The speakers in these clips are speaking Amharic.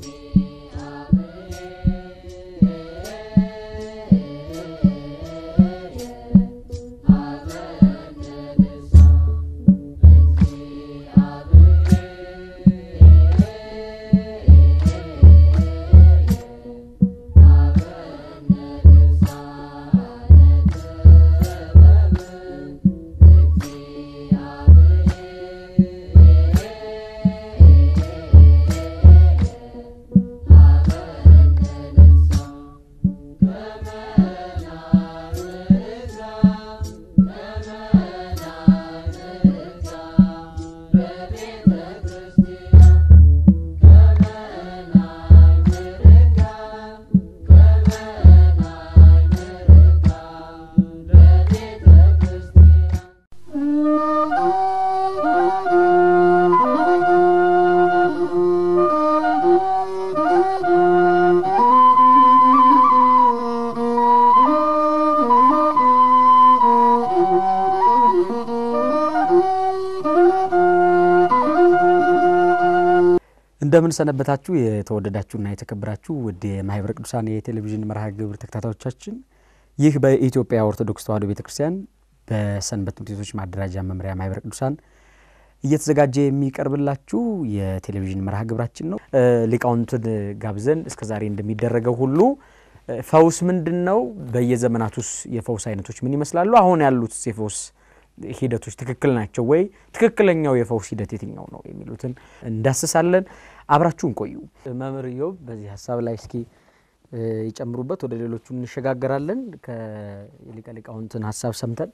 እንደምን ሰነበታችሁ የተወደዳችሁና የተከበራችሁ ውድ የማህበረ ቅዱሳን የቴሌቪዥን መርሃ ግብር ተከታታዮቻችን ይህ በኢትዮጵያ ኦርቶዶክስ ተዋሕዶ ቤተክርስቲያን በሰንበት ትምህርት ቤቶች ማደራጃ መምሪያ ማህበረ ቅዱሳን እየተዘጋጀ የሚቀርብላችሁ የቴሌቪዥን መርሃ ግብራችን ነው። ሊቃውንቱን ጋብዘን እስከዛሬ እንደሚደረገው ሁሉ ፈውስ ምንድነው በየዘመናቱስ የፈውስ አይነቶች ምን ይመስላሉ አሁን ያሉት የፈውስ ሂደቶች ትክክል ናቸው ወይ ትክክለኛው የፈውስ ሂደት የትኛው ነው የሚሉትን እንዳስሳለን አብራችሁን ቆዩ። መምህር ኢዮብ በዚህ ሐሳብ ላይ እስኪ ይጨምሩበት ወደ ሌሎቹ እንሸጋገራለን ከሊቀ ሊቃውንትን ሐሳብ ሰምተን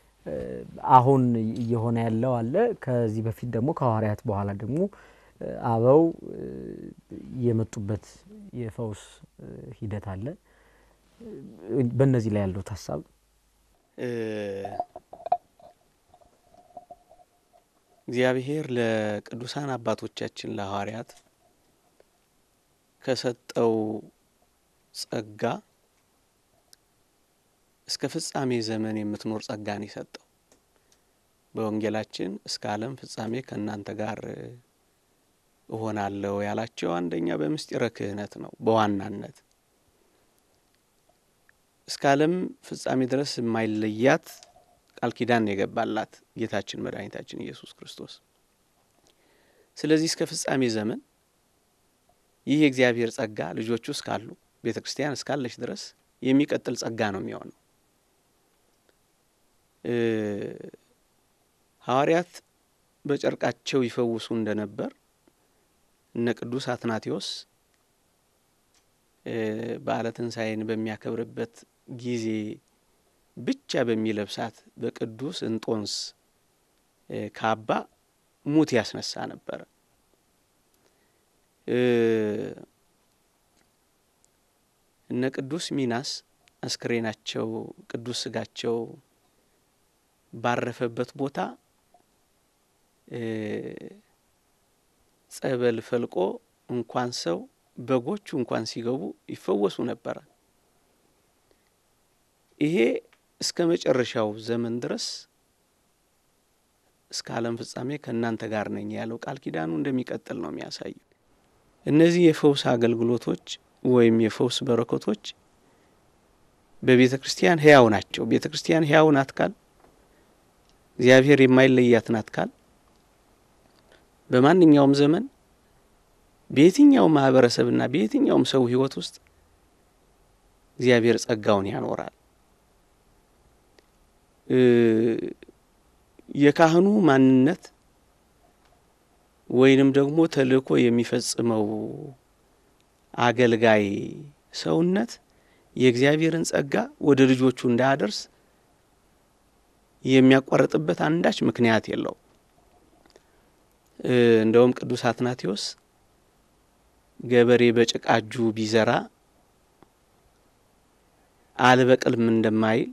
አሁን እየሆነ ያለው አለ ከዚህ በፊት ደግሞ ከሐዋርያት በኋላ ደግሞ አበው የመጡበት የፈውስ ሂደት አለ በእነዚህ ላይ ያለው ሐሳብ እግዚአብሔር ለቅዱሳን አባቶቻችን ለሐዋርያት ከሰጠው ጸጋ እስከ ፍጻሜ ዘመን የምትኖር ጸጋን ይሰጠው በወንጌላችን እስከ ዓለም ፍጻሜ ከናንተ ጋር እሆናለሁ ያላቸው አንደኛ በምስጢረ ክህነት ነው በዋናነት እስከ ዓለም ፍጻሜ ድረስ የማይለያት ቃል ኪዳን የገባላት ጌታችን መድኃኒታችን ኢየሱስ ክርስቶስ ስለዚህ እስከ ፍጻሜ ዘመን ይህ የእግዚአብሔር ጸጋ ልጆቹ እስካሉ ቤተክርስቲያን እስካለች ድረስ የሚቀጥል ጸጋ ነው የሚሆነው ሐዋርያት በጨርቃቸው ይፈውሱ እንደነበር እነ ቅዱስ አትናቴዎስ በዓለ ትንሣኤን በሚያከብርበት ጊዜ ብቻ በሚለብሳት በቅዱስ እንጦንስ ካባ ሙት ያስነሳ ነበር እነ ቅዱስ ሚናስ አስክሬናቸው ቅዱስ ስጋቸው ባረፈበት ቦታ ጸበል ፈልቆ እንኳን ሰው በጎቹ እንኳን ሲገቡ ይፈወሱ ነበር ይሄ እስከ መጨረሻው ዘመን ድረስ እስከ ዓለም ፍጻሜ ከናንተ ጋር ነኝ ያለው ቃል ኪዳኑ እንደሚቀጥል ነው የሚያሳየው እነዚህ የፈውስ አገልግሎቶች ወይም የፈውስ በረከቶች በቤተክርስቲያን ሕያው ናቸው ቤተክርስቲያን ሕያው ናት ካል እግዚአብሔር የማይለያት ናት ካል በማንኛውም ዘመን በየትኛው ማህበረሰብና በየትኛው ሰው ህይወት ውስጥ እግዚአብሔር ጸጋውን ያኖራል የካህኑ ማንነት ወይንም ደግሞ ተልእኮ የሚፈጽመው አገልጋይ ሰውነት የእግዚአብሔርን ጸጋ ወደ ልጆቹ እንዳያደርስ የሚያቋርጥበት አንዳች ምክንያት የለው እንደውም ቅዱስ አትናቴዎስ ገበሬ በጭቃጁ ቢዘራ አልበቅልም እንደማይል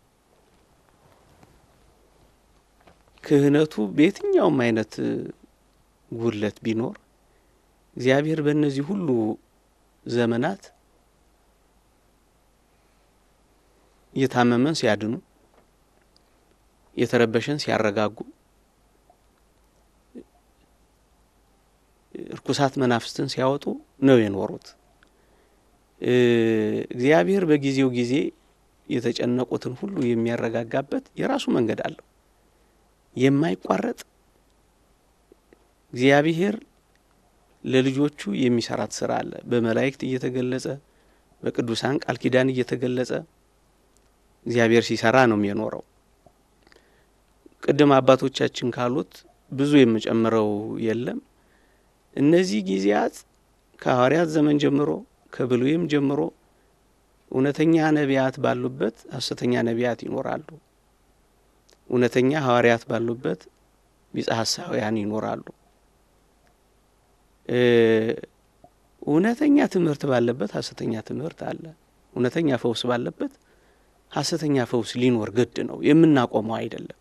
ክህነቱ በየትኛውም አይነት ጉድለት ቢኖር እግዚአብሔር በእነዚህ ሁሉ ዘመናት የታመመን ሲያድኑ የተረበሸን ሲያረጋጉ ርኩሳት መናፍስትን ሲያወጡ ነው የኖሩት። እግዚአብሔር በጊዜው ጊዜ የተጨነቁትን ሁሉ የሚያረጋጋበት የራሱ መንገድ አለው። የማይቋረጥ እግዚአብሔር ለልጆቹ የሚሰራት ስራ አለ። በመላእክት እየተገለጸ በቅዱሳን ቃል ኪዳን እየተገለጸ እግዚአብሔር ሲሰራ ነው የሚኖረው። ቅድም አባቶቻችን ካሉት ብዙ የምጨምረው የለም። እነዚህ ጊዜያት ከሐዋርያት ዘመን ጀምሮ ከብሉይም ጀምሮ እውነተኛ ነቢያት ባሉበት ሐሰተኛ ነቢያት ይኖራሉ። እውነተኛ ሐዋርያት ባሉበት ቢጸ ሐሳውያን ይኖራሉ። እውነተኛ ትምህርት ባለበት ሐሰተኛ ትምህርት አለ። እውነተኛ ፈውስ ባለበት ሐሰተኛ ፈውስ ሊኖር ግድ ነው። የምናቆመው አይደለም።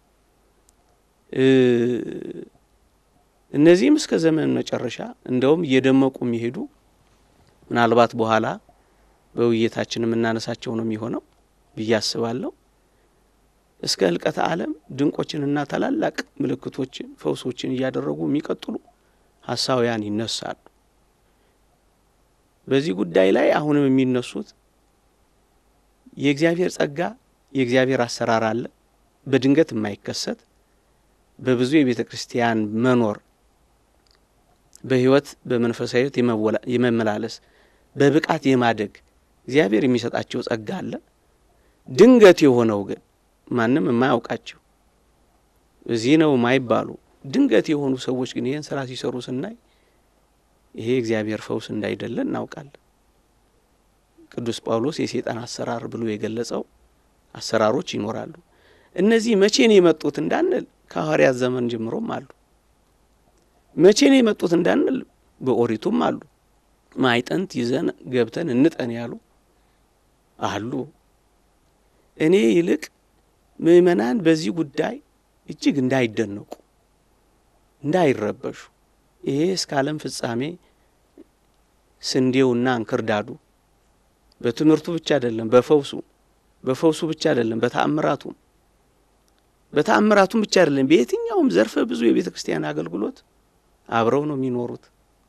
እነዚህም እስከ ዘመን መጨረሻ እንደውም እየደመቁ የሚሄዱ ምናልባት በኋላ በውይይታችን የምናነሳቸው ነው የሚሆነው ብዬ አስባለሁ። እስከ ህልቀተ ዓለም ድንቆችንና ታላላቅ ምልክቶችን ፈውሶችን እያደረጉ የሚቀጥሉ ሐሳውያን ይነሳሉ። በዚህ ጉዳይ ላይ አሁንም የሚነሱት የእግዚአብሔር ጸጋ የእግዚአብሔር አሰራር አለ። በድንገት የማይከሰት በብዙ የቤተ ክርስቲያን መኖር በህይወት በመንፈሳዊ ህይወት የመመላለስ በብቃት የማደግ እግዚአብሔር የሚሰጣቸው ጸጋ አለ። ድንገት የሆነው ግን ማንም የማያውቃቸው እዚህ ነው የማይባሉ ድንገት የሆኑ ሰዎች ግን ይሄን ስራ ሲሰሩ ስናይ ይሄ እግዚአብሔር ፈውስ እንዳይደለ እናውቃለን። ቅዱስ ጳውሎስ የሰይጣን አሰራር ብሎ የገለጸው አሰራሮች ይኖራሉ። እነዚህ መቼ ነው የመጡት እንዳንል ከሐዋርያት ዘመን ጀምሮም አሉ። መቼ ነው የመጡት እንዳንል በኦሪቱም አሉ። ማይጠንት ይዘን ገብተን እንጠን ያሉ አሉ። እኔ ይልቅ ምእመናን በዚህ ጉዳይ እጅግ እንዳይደነቁ እንዳይረበሹ ይሄ እስከ ዓለም ፍጻሜ ስንዴውና እንክርዳዱ በትምህርቱ ብቻ አይደለም በፈውሱ ብቻ አይደለም በተአምራቱም ብቻ አይደለም በየትኛውም ዘርፈ ብዙ የቤተ ክርስቲያን አገልግሎት አብረው ነው የሚኖሩት።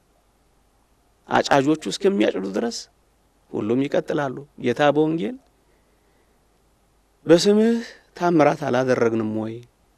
አጫጆቹ እስከሚያጭዱ ድረስ ሁሉም ይቀጥላሉ። ጌታ በወንጌል በስምህ ታምራት አላደረግንም ወይ?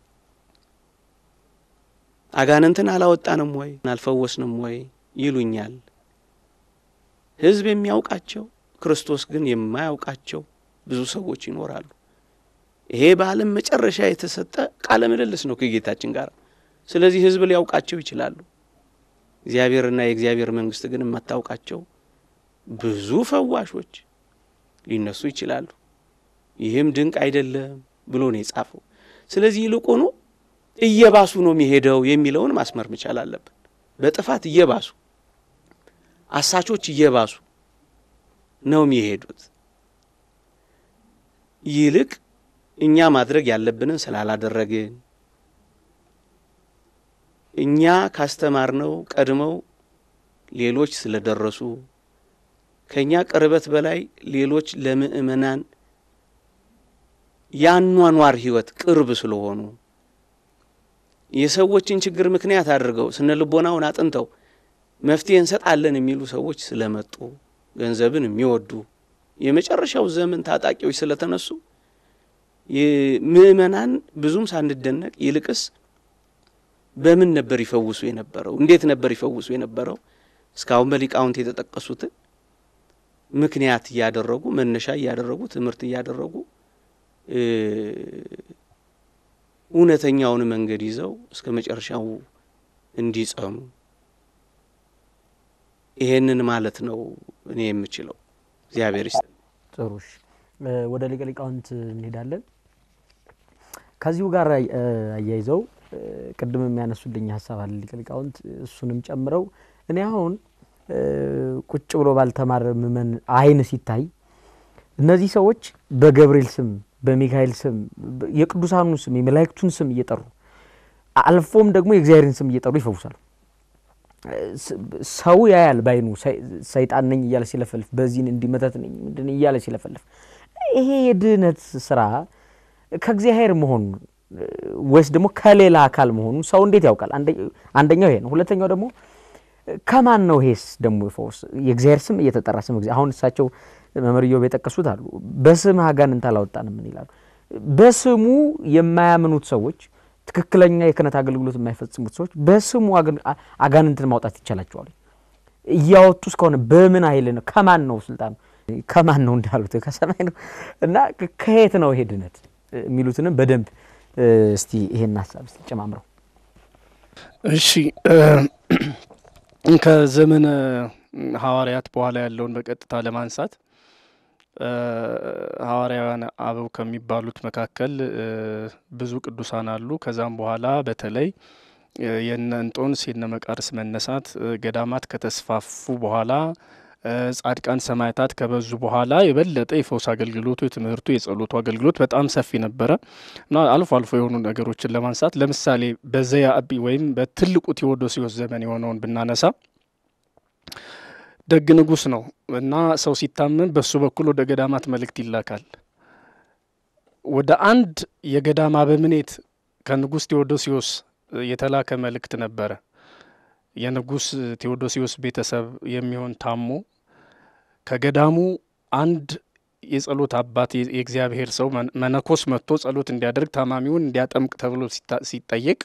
አጋንንትን አላወጣንም ወይ? አልፈወስንም ወይ ይሉኛል። ሕዝብ የሚያውቃቸው ክርስቶስ ግን የማያውቃቸው ብዙ ሰዎች ይኖራሉ። ይሄ በዓለም መጨረሻ የተሰጠ ቃለ ምልልስ ነው ከጌታችን ጋር። ስለዚህ ሕዝብ ሊያውቃቸው ይችላሉ። እግዚአብሔርና የእግዚአብሔር መንግስት ግን የማታውቃቸው ብዙ ፈዋሾች ሊነሱ ይችላሉ። ይህም ድንቅ አይደለም ብሎ ነው የጻፈው። ስለዚህ ይልቁኑ እየባሱ ነው የሚሄደው የሚለውን ማስመር መቻል አለብን። በጥፋት እየባሱ አሳቾች እየባሱ ነው የሚሄዱት። ይልቅ እኛ ማድረግ ያለብንን ስላላደረግን እኛ ካስተማርነው ቀድመው ሌሎች ስለደረሱ ከኛ ቅርበት በላይ ሌሎች ለምእመናን ያኗኗር ህይወት ቅርብ ስለሆኑ የሰዎችን ችግር ምክንያት አድርገው ስነልቦናውን አጥንተው መፍትሄ እንሰጣለን የሚሉ ሰዎች ስለመጡ ገንዘብን የሚወዱ የመጨረሻው ዘመን ታጣቂዎች ስለተነሱ የምእመናን ብዙም ሳንደነቅ ይልቅስ በምን ነበር ይፈውሱ የነበረው? እንዴት ነበር ይፈውሱ የነበረው? እስካሁን በሊቃውንት የተጠቀሱት ምክንያት ያደረጉ መነሻ ያደረጉ ትምህርት ያደረጉ እውነተኛውን መንገድ ይዘው እስከ መጨረሻው እንዲጸኑ ይሄንን ማለት ነው እኔ የምችለው። እግዚአብሔር ይስጥ። ጥሩሽ ወደ ሊቀ ሊቃውንት እንሄዳለን። ከዚሁ ጋር አያይዘው ቅድም የሚያነሱልኝ ሐሳብ አለ ሊቀ ሊቃውንት እሱንም ጨምረው እኔ አሁን ቁጭ ብሎ ባልተማረ ምመን አይን ሲታይ እነዚህ ሰዎች በገብርኤል ስም በሚካኤል ስም የቅዱሳኑን ስም የመላእክቱን ስም እየጠሩ አልፎም ደግሞ የእግዚአብሔርን ስም እየጠሩ ይፈውሳሉ። ሰው ያያል ባይኑ ሰይጣን ነኝ እያለ ሲለፈልፍ በዚህን እንዲመተት ነኝ ምንድን እያለ ሲለፈልፍ ይሄ የድነት ስራ ከእግዚአብሔር መሆኑ ወይስ ደግሞ ከሌላ አካል መሆኑ ሰው እንዴት ያውቃል? አንደኛው ይሄ ነው። ሁለተኛው ደግሞ ከማን ነው ይሄስ ደግሞ ፈውስ? የእግዚአብሔር ስም እየተጠራ ስም እግዚአብሔር አሁን እሳቸው መመርዮ በጠቀሱት አሉ በስም አጋንንት አላወጣንም ምን ይላሉ? በስሙ የማያምኑት ሰዎች ትክክለኛ የክህነት አገልግሎት የማይፈጽሙት ሰዎች በስሙ አጋንንትን ማውጣት ይቻላቸዋል። እያወጡ እስከሆነ በምን ኃይል ነው? ከማን ነው ስልጣኑ? ከማን ነው እንዳሉት ከሰማይ ነው እና ከየት ነው ይሄ ድነት የሚሉትንም በደንብ እስቲ ይሄን ሐሳብ እስቲ ጨማምረው። እሺ ከዘመነ ሐዋርያት በኋላ ያለውን በቀጥታ ለማንሳት ሐዋርያውያን አበው ከሚባሉት መካከል ብዙ ቅዱሳን አሉ። ከዛም በኋላ በተለይ የነ እንጦንስ የነ መቃርስ መነሳት ገዳማት ከተስፋፉ በኋላ ጻድቃን ሰማዕታት ከበዙ በኋላ የበለጠ የፈውስ አገልግሎቱ የትምህርቱ የጸሎቱ አገልግሎት በጣም ሰፊ ነበረ እና አልፎ አልፎ የሆኑ ነገሮችን ለማንሳት ለምሳሌ በዘያ አቢ ወይም በትልቁ ቴዎዶሲዮስ ዘመን የሆነውን ብናነሳ ደግ ንጉስ ነው እና ሰው ሲታመም በሱ በኩል ወደ ገዳማት መልእክት ይላካል። ወደ አንድ የገዳማ በምኔት ከንጉስ ቴዎዶሲዮስ የተላከ መልእክት ነበረ። የንጉስ ቴዎዶሲዮስ ቤተሰብ የሚሆን ታሞ ከገዳሙ አንድ የጸሎት አባት የእግዚአብሔር ሰው መነኮስ መጥቶ ጸሎት እንዲያደርግ ታማሚውን እንዲያጠምቅ ተብሎ ሲጠየቅ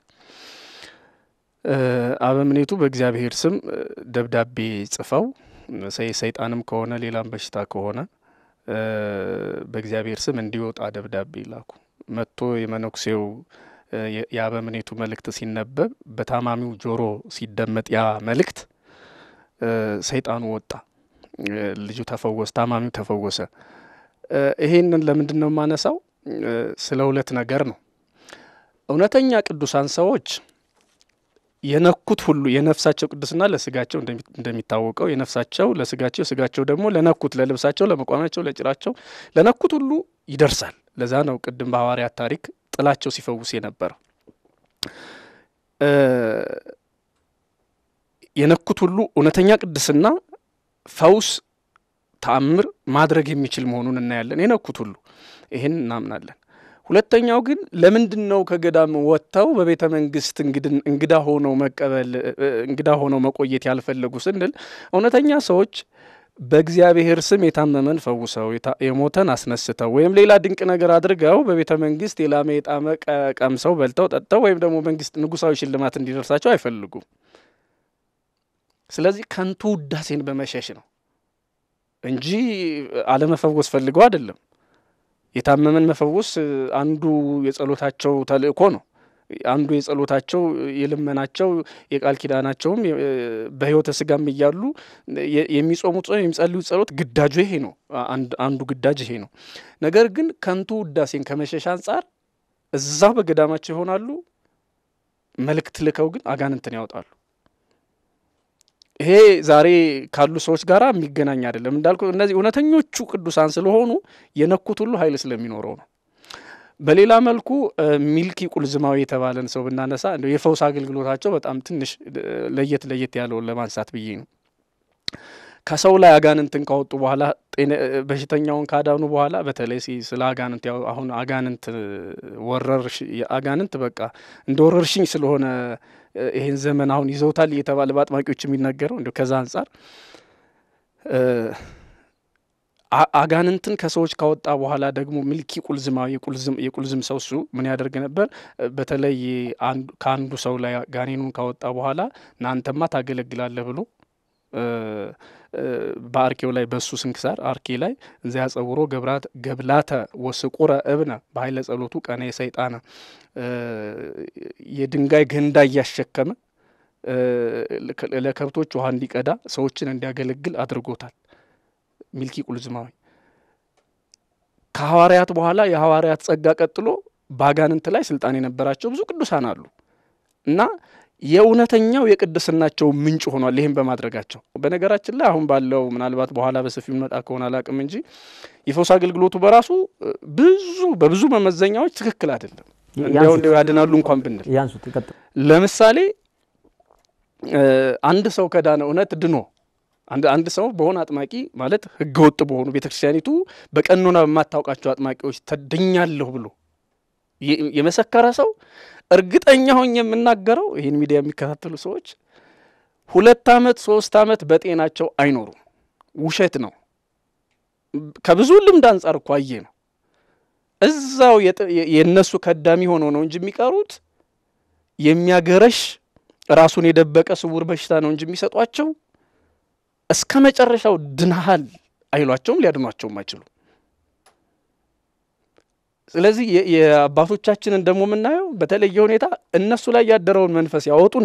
አበምኔቱ በእግዚአብሔር ስም ደብዳቤ ጽፈው ሰይጣንም ከሆነ ሌላም በሽታ ከሆነ በእግዚአብሔር ስም እንዲወጣ ደብዳቤ ላኩ። መጥቶ የመነኩሴው የአበምኔቱ መልእክት ሲነበብ በታማሚው ጆሮ ሲደመጥ ያ መልእክት ሰይጣኑ ወጣ፣ ልጁ ተፈወሰ፣ ታማሚው ተፈወሰ። ይሄንን ለምንድነው ማነሳው? ስለ ሁለት ነገር ነው። እውነተኛ ቅዱሳን ሰዎች የነኩት ሁሉ የነፍሳቸው ቅዱስና ለስጋቸው እንደሚታወቀው የነፍሳቸው ለስጋቸው ስጋቸው ደግሞ ለነኩት ለልብሳቸው ለመቋማቸው ለጭራቸው ለነኩት ሁሉ ይደርሳል። ለዛ ነው ቅድም በሐዋርያት ታሪክ ጥላቸው ሲፈውስ የነበረው። የነኩት ሁሉ እውነተኛ ቅዱስና ፈውስ ተአምር ማድረግ የሚችል መሆኑን እናያለን። የነኩት ሁሉ ይሄን እናምናለን። ሁለተኛው ግን ለምንድነው ከገዳም ወጥተው በቤተ መንግስት እንግዳ ሆነው መቀበል እንግዳ ሆነው መቆየት ያልፈለጉ ስንል እውነተኛ ሰዎች በእግዚአብሔር ስም የታመመን ፈውሰው የሞተን አስነስተው ወይም ሌላ ድንቅ ነገር አድርገው በቤተ መንግስት የላመ የጣመ ቀምሰው በልተው ጠጥተው ወይም ደግሞ መንግስት ንጉሳዊ ሽልማት እንዲደርሳቸው አይፈልጉም። ስለዚህ ከንቱ ውዳሴን በመሸሽ ነው እንጂ አለመፈወስ ፈልገው አይደለም። የታመመን መፈወስ አንዱ የጸሎታቸው ተልእኮ ነው። አንዱ የጸሎታቸው የልመናቸው የቃል ኪዳናቸውም በህይወተ ስጋም ይያሉ የሚጾሙት የሚጸልዩት ጸሎት ግዳጁ ይሄ ነው። አንዱ ግዳጅ ይሄ ነው። ነገር ግን ከንቱ ውዳሴን ከመሸሽ አንፃር እዛው በገዳማቸው ይሆናሉ። መልእክት ልከው ግን አጋንንትን ያወጣሉ። ይሄ ዛሬ ካሉ ሰዎች ጋራ የሚገናኝ አይደለም። እንዳልኩ እነዚህ እውነተኞቹ ቅዱሳን ስለሆኑ የነኩት ሁሉ ኃይል ስለሚኖረው ነው። በሌላ መልኩ ሚልኪ ቁልዝማዊ የተባለን ሰው ብናነሳ እንደው የፈውስ አገልግሎታቸው በጣም ትንሽ ለየት ያለው ለማንሳት ብዬ ነው። ከሰው ላይ አጋንንትን ካወጡ በኋላ በሽተኛውን ካዳኑ በኋላ በተለይ ስለ አጋንንት ያው አሁን አጋንንት ወረርሽ አጋንንት በቃ እንደወረርሽኝ ስለሆነ ይሄን ዘመን አሁን ይዘውታል እየተባለ በአጥማቂዎች የሚነገረው እንደው ከዛ አንፃር አጋንንትን ከሰዎች ካወጣ በኋላ ደግሞ ሚልኪ ቁልዝማዊ የቁልዝም ሰው እሱ ምን ያደርግ ነበር? በተለይ ከአንዱ ሰው ላይ ጋኔኑን ካወጣ በኋላ ናንተማ ታገለግላለህ ብሎ በአርኬው ላይ በሱ ስንክሳር አርኬ ላይ እንዚያ ጸውሮ ገብላተ ወስቁረ እብነ በኃይለ ጸሎቱ ቀነ የሰይጣነ የድንጋይ ገንዳ እያሸከመ ለከብቶች ውሃ እንዲቀዳ ሰዎችን እንዲያገለግል አድርጎታል። ሚልኪ ቁልዝማዊ ከሐዋርያት በኋላ የሐዋርያት ጸጋ ቀጥሎ ባጋንንት ላይ ስልጣን የነበራቸው ብዙ ቅዱሳን አሉ እና የእውነተኛው የቅድስናቸው ምንጭ ሆኗል ይሄን በማድረጋቸው። በነገራችን ላይ አሁን ባለው ምናልባት በኋላ በሰፊው መጣ ከሆነ አላቅም እንጂ የፈውስ አገልግሎቱ በራሱ በብዙ መመዘኛዎች ትክክል አይደለም። እንደው ያድናሉ እንኳን ብንል ያንሱት ይቀጥል። ለምሳሌ አንድ ሰው ከዳነ እውነት ድኖ አንድ ሰው በሆነ አጥማቂ ማለት ህገ ወጥ በሆኑ ቤተክርስቲያኒቱ በቀኖና በማታውቃቸው አጥማቂዎች ተደኛለሁ ብሎ የመሰከረ ሰው እርግጠኛ ሆኜ የምናገረው ይሄን ሚዲያ የሚከታተሉ ሰዎች 2 ዓመት 3 ዓመት በጤናቸው አይኖሩም። ውሸት ነው። ከብዙ ልምድ አንፃር እኮ አየ ነው። እዛው የነሱ ከዳሚ ሆኖ ነው እንጂ የሚቀሩት የሚያገረሽ ራሱን የደበቀ ስውር በሽታ ነው እንጂ የሚሰጧቸው እስከ መጨረሻው ድናሃል አይሏቸውም፣ ሊያድኗቸውም አይችሉም። ስለዚህ የአባቶቻችንን ደግሞ የምናየው በተለየ ሁኔታ እነሱ ላይ ያደረውን መንፈስ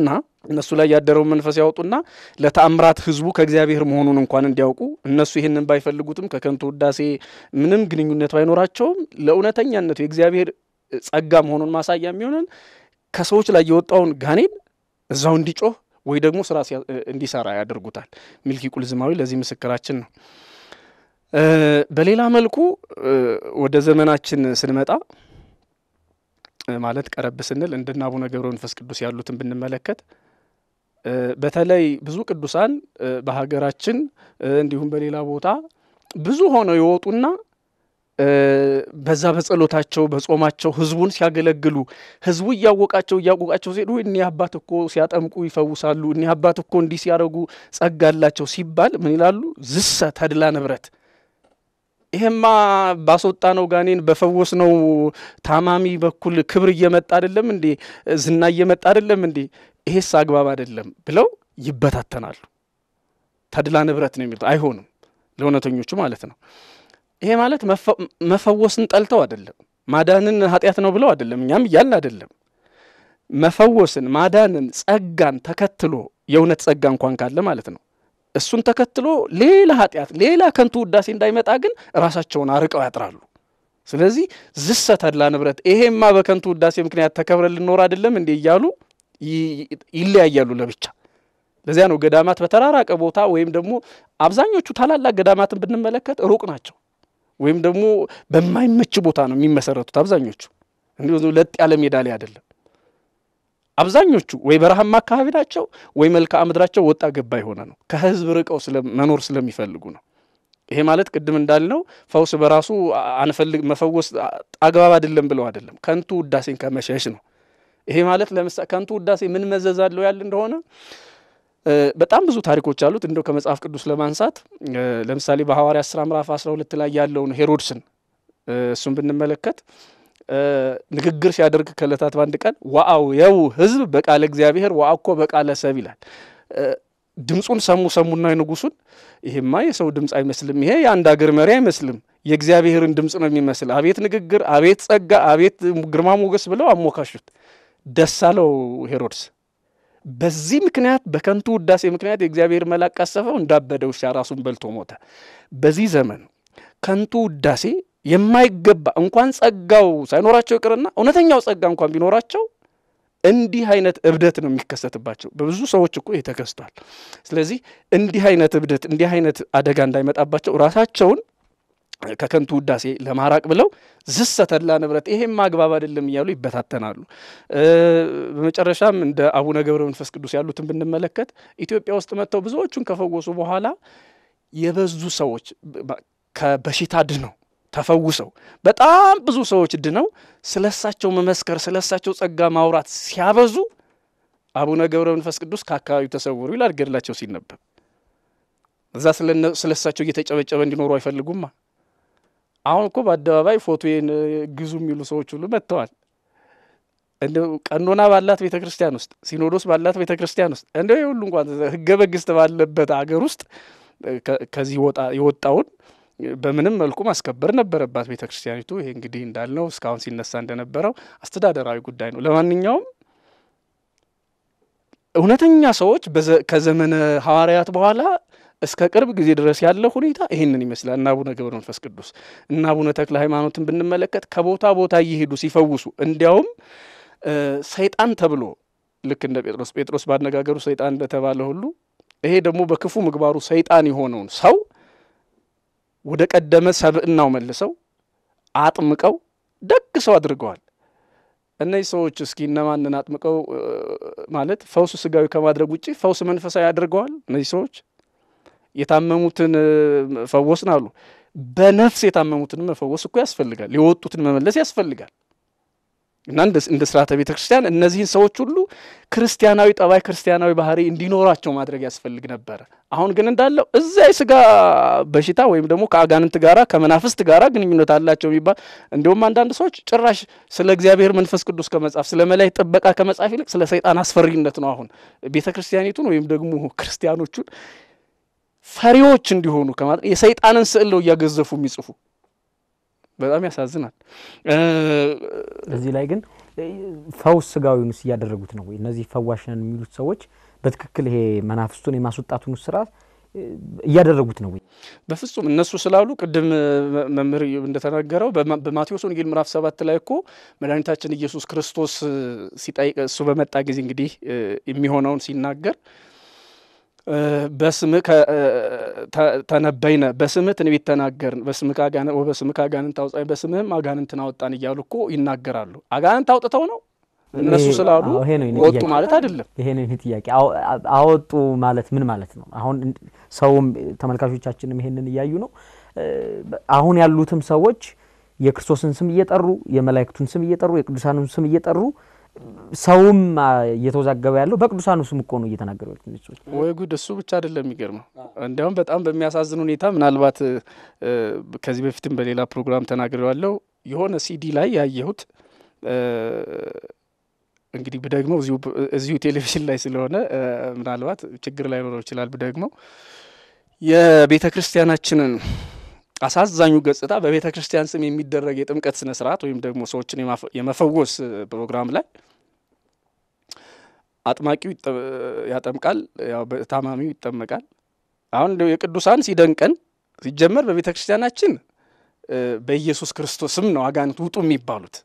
ያወጡና ለተአምራት ህዝቡ ከእግዚአብሔር መሆኑን እንኳን እንዲያውቁ እነሱ ይህንን ባይፈልጉትም ከከንቱ ውዳሴ ምንም ግንኙነት ባይኖራቸውም ለእውነተኛነቱ የእግዚአብሔር ጸጋ መሆኑን ማሳያ የሚሆነን ከሰዎች ላይ የወጣውን ጋኔን እዛው እንዲጮህ ወይ ደግሞ ስራ እንዲሰራ ያደርጉታል። ሚልኪ ቁልዝማዊ ለዚህ ምስክራችን ነው። በሌላ መልኩ ወደ ዘመናችን ስንመጣ ማለት ቀረብ ስንል እንደና አቡነ ገብረ መንፈስ ቅዱስ ያሉትን ብንመለከት በተለይ ብዙ ቅዱሳን በሀገራችን እንዲሁም በሌላ ቦታ ብዙ ሆነው ይወጡና በዛ በጸሎታቸው በጾማቸው ህዝቡን ሲያገለግሉ ህዝቡ ያወቃቸው ሲሄዱ እኒ አባት እኮ ሲያጠምቁ ይፈውሳሉ፣ እኒ አባት እኮ እንዲ ሲያረጉ ጸጋላቸው ሲባል ምን ይላሉ? ዝሰ ተድላ ንብረት፣ ይሄማ ባስወጣ ነው ጋኔን በፈወስ ነው ታማሚ በኩል ክብር እየመጣ አይደለም እንዴ? ዝና እየመጣ አይደለም እንዴ? ይሄስ አግባብ አይደለም ብለው ይበታተናሉ። ተድላ ንብረት ነው የሚሉት። አይሆንም ለእውነተኞቹ ማለት ነው። ይሄ ማለት መፈወስን ጠልተው አይደለም፣ ማዳንን ኃጢአት ነው ብለው አይደለም፣ እኛም እያልን አይደለም። መፈወስን ማዳንን ጸጋን ተከትሎ የእውነት ጸጋ እንኳን ካለ ማለት ነው እሱን ተከትሎ ሌላ ኃጢአት ሌላ ከንቱ ውዳሴ እንዳይመጣ ግን ራሳቸውን አርቀው ያጥራሉ። ስለዚህ ዝሰ ተድላ ንብረት፣ ይሄማ በከንቱ ውዳሴ ምክንያት ተከብረን ልንኖር አይደለም እንዴ እያሉ ይለያያሉ ለብቻ። ለዚያ ነው ገዳማት በተራራቀ ቦታ ወይም ደግሞ አብዛኞቹ ታላላቅ ገዳማትን ብንመለከት ሩቅ ናቸው ወይም ደግሞ በማይመች ቦታ ነው የሚመሰረቱት። አብዛኞቹ እንዲሁ ለጥ ያለ ሜዳ ላይ አይደለም። አብዛኞቹ ወይ በረሃማ አካባቢ ናቸው ወይ መልክዓ ምድራቸው ወጣ ገባ የሆነ ነው። ከህዝብ ርቀው መኖር ስለሚፈልጉ ነው። ይሄ ማለት ቅድም እንዳልነው ፈውስ በራሱ አንፈልግ መፈወስ አግባብ አይደለም ብለው አይደለም፣ ከንቱ ውዳሴን ከመሸሽ ነው። ይሄ ማለት ለምሳሌ ከንቱ ውዳሴ ምን መዘዛለው ያለ እንደሆነ በጣም ብዙ ታሪኮች አሉት። እንደው ከመጽሐፍ ቅዱስ ለማንሳት ለምሳሌ በሐዋርያት ሥራ ምዕራፍ 12 ላይ ያለውን ሄሮድስን እሱን ብንመለከት ንግግር ሲያደርግ ከለታት ባንድ ቀን ዋአው የው ህዝብ በቃለ እግዚአብሔር ዋአኮ በቃለ ሰብ ይላል። ድምጹን ሰሙና የንጉሱን ይሄማ የሰው ድምጽ አይመስልም፣ ይሄ የአንድ ሀገር መሪ አይመስልም፣ የእግዚአብሔርን ድምጽ ነው የሚመስል፣ አቤት ንግግር፣ አቤት ጸጋ፣ አቤት ግርማ ሞገስ ብለው አሞካሹት። ደስ አለው ሄሮድስ። በዚህ ምክንያት በከንቱ ውዳሴ ምክንያት የእግዚአብሔር መልአክ ቀሰፈው፣ እንዳበደ ውሻ ራሱን በልቶ ሞተ። በዚህ ዘመን ከንቱ ውዳሴ የማይገባ እንኳን ጸጋው ሳይኖራቸው ይቅርና እውነተኛው ጸጋ እንኳን ቢኖራቸው እንዲህ አይነት እብደት ነው የሚከሰትባቸው። በብዙ ሰዎች እኮ ተከስቷል። ስለዚህ እንዲህ አይነት እብደት እንዲህ አይነት አደጋ እንዳይመጣባቸው ራሳቸውን ከከንቱ ውዳሴ ለማራቅ ብለው ዝሰ ተድላ ንብረት፣ ይሄም አግባብ አይደለም እያሉ ይበታተናሉ። በመጨረሻም እንደ አቡነ ገብረ መንፈስ ቅዱስ ያሉትን ብንመለከት ኢትዮጵያ ውስጥ መጥተው ብዙዎቹን ከፈወሱ በኋላ የበዙ ሰዎች ከበሽታ ድነው ተፈውሰው በጣም ብዙ ሰዎች ድነው ስለሳቸው መመስከር ስለሳቸው ጸጋ ማውራት ሲያበዙ አቡነ ገብረ መንፈስ ቅዱስ ከአካባቢው ተሰውሩ ይላል ገድላቸው ሲነበብ። እዛ ስለሳቸው እየተጨበጨበ እንዲኖሩ አይፈልጉማ። አሁን እኮ በአደባባይ ፎቶዬን ግዙ የሚሉ ሰዎች ሁሉ መጥተዋል። እንደው ቀኖና ባላት ቤተክርስቲያን ውስጥ ሲኖዶስ ባላት ቤተክርስቲያን ውስጥ እንደው ሁሉ እንኳን ህገ መንግስት ባለበት ሀገር ውስጥ ከዚህ የወጣውን በምንም መልኩ ማስከበር ነበረባት ቤተክርስቲያኒቱ። ይሄ እንግዲህ እንዳልነው እስካሁን ሲነሳ እንደነበረው አስተዳደራዊ ጉዳይ ነው። ለማንኛውም እውነተኛ ሰዎች ከዘመነ ሐዋርያት በኋላ እስከ ቅርብ ጊዜ ድረስ ያለው ሁኔታ ይሄንን ይመስላል። እና አቡነ ገብረ መንፈስ ቅዱስ እና አቡነ ተክለ ሃይማኖትን ብንመለከት ከቦታ ቦታ እየሄዱ ሲፈውሱ እንዲያውም ሰይጣን ተብሎ ልክ እንደ ጴጥሮስ ባነጋገሩ ሰይጣን እንደተባለ ሁሉ ይሄ ደግሞ በክፉ ምግባሩ ሰይጣን የሆነውን ሰው ወደ ቀደመ ሰብእናው መልሰው አጥምቀው ደግ ሰው አድርገዋል። እነዚህ ሰዎች እስኪ እነማንን አጥምቀው ማለት ፈውስ ስጋዊ ከማድረግ ውጪ ፈውስ መንፈሳዊ አድርገዋል? እነዚህ ሰዎች የታመሙትን ፈወስን አሉ። በነፍስ የታመሙትን መፈወስ እኮ ያስፈልጋል። የወጡትን መመለስ ያስፈልጋል። እና እንደ ስርዓተ ቤተክርስቲያን እነዚህን ሰዎች ሁሉ ክርስቲያናዊ ጠባይ ክርስቲያናዊ ባህሪ እንዲኖራቸው ማድረግ ያስፈልግ ነበር። አሁን ግን እንዳለው እዛ የሥጋ በሽታ ወይም ደግሞ ከአጋንንት ጋራ ከመናፍስት ጋራ ግንኙነት አላቸው የሚባል እንደውም አንዳንድ ሰዎች ጭራሽ ስለ እግዚአብሔር መንፈስ ቅዱስ ከመጻፍ ስለ መላእክት ጥበቃ ከመጻፍ ይልቅ ስለ ሰይጣን አስፈሪነት ነው አሁን ቤተክርስቲያኒቱን ወይም ደግሞ ክርስቲያኖቹን ፈሪዎች እንዲሆኑ ከማድረግ የሰይጣንን ስዕል ነው እያገዘፉ የሚጽፉ። በጣም ያሳዝናል። እዚህ ላይ ግን ፈውስ ስጋዊውንስ እያደረጉት ነው ወይ? እነዚህ ፈዋሽ ነን የሚሉት ሰዎች በትክክል ይሄ መናፍስቱን የማስወጣቱን ስራ እያደረጉት ነው ወይ? በፍጹም እነሱ ስላሉ ቅድም መምህር እንደተናገረው በማቴዎስ ወንጌል ምዕራፍ 7 ላይ እኮ መድኃኒታችን ኢየሱስ ክርስቶስ ሲጠይቅ እሱ በመጣ ጊዜ እንግዲህ የሚሆነውን ሲናገር በስምህ ተነበይነ በስምህ ትንቢት ተናገርን በስምህ አጋንንት አውጣን በስምህም አጋንንትን አወጣን እያሉ እኮ ይናገራሉ። አጋንንት አውጥተው ነው እነሱ ስላሉ ወጡ ማለት አይደለም። ይሄ ነው ጥያቄ። አወጡ ማለት ምን ማለት ነው? አሁን ሰውም ተመልካቾቻችንም ይሄንን እያዩ ነው። አሁን ያሉትም ሰዎች የክርስቶስን ስም እየጠሩ የመላእክቱን ስም እየጠሩ የቅዱሳኑን ስም እየጠሩ ሰውም እየተወዛገበ ያለው በቅዱሳኑ ስም እኮ ነው እየተናገሩ ያሉት። ወይ ጉድ! እሱ ብቻ አይደለም የሚገርመው። እንዲያውም በጣም በሚያሳዝን ሁኔታ ምናልባት ከዚህ በፊትም በሌላ ፕሮግራም ተናግሬዋለሁ። የሆነ ሲዲ ላይ ያየሁት እንግዲህ ብደግመው እዚሁ ቴሌቪዥን ላይ ስለሆነ ምናልባት ችግር ላይ ኖረው ይችላል። ብደግመው የቤተ ክርስቲያናችንን አሳዛኙ ገጽታ በቤተ ክርስቲያን ስም የሚደረግ የጥምቀት ስነ ስርዓት ወይም ደግሞ ሰዎችን የመፈወስ ፕሮግራም ላይ አጥማቂው ያጠምቃል፣ ያው ታማሚው ይጠመቃል። አሁን የቅዱሳን ሲደንቀን ሲጀመር በቤተ ክርስቲያናችን በኢየሱስ ክርስቶስ ስም ነው አጋንንት ውጡ የሚባሉት።